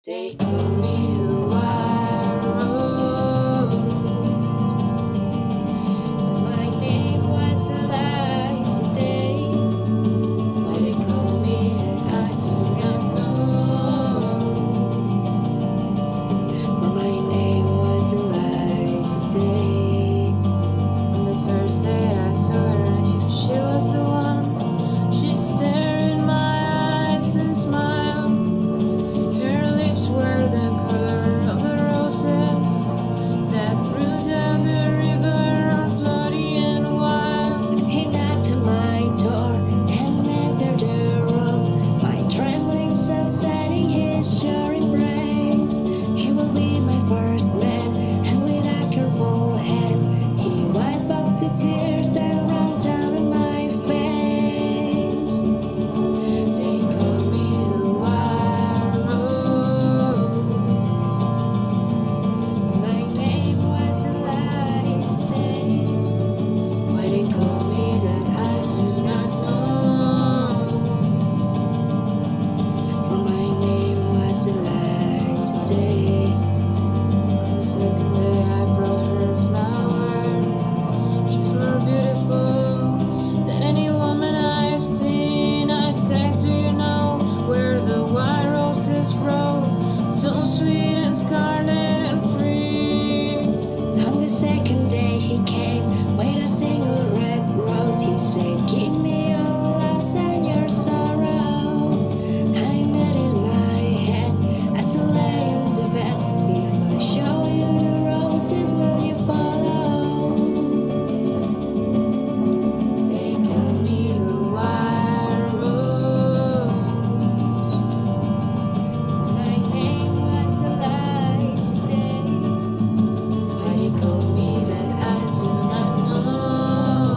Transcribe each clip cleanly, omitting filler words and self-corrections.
They call me the wild rose, but my name was Eliza Day. Why they call me it, I do not know. But my name was Eliza Day. On the first day I saw her, I knew she was the one. She stared in my eyes and smiled. Were the color of the roses that grew down the river, bloody and wild. He knocked on my door and entered the room, my trembling subsiding his sure embrace. He will be my first man, and with a careful hand he wiped off the tears that ran down on my face. They call me the wild rose. Why they call me that, I do not know. For my name was Eliza Day. On the second day I brought her a flower. She's more beautiful than any woman I've seen. I sang, do you know where the wild roses grow? So sweet and scarlet and free. On the second day he came with a single red rose. He said, give me your loss and your sorrow. I nodded my head as I lay on the bed. If I show you the roses, will you follow? They call me the wild rose. My name was Eliza Day. Why they call me that, I do not know.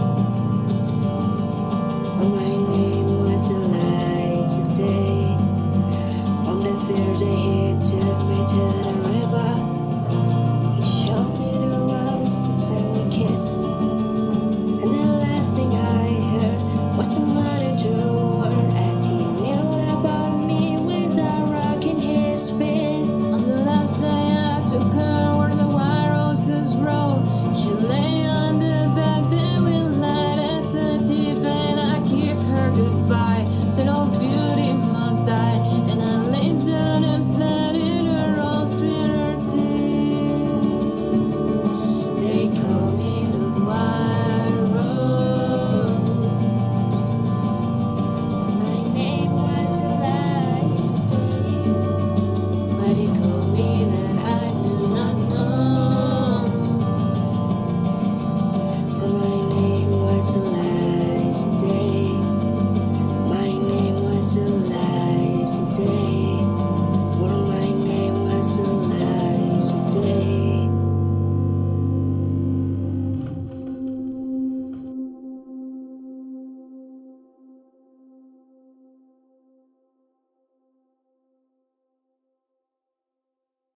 My name was Eliza Day. On the third day he took me to the river. He showed me the roses and we kissed. And the last thing I heard was a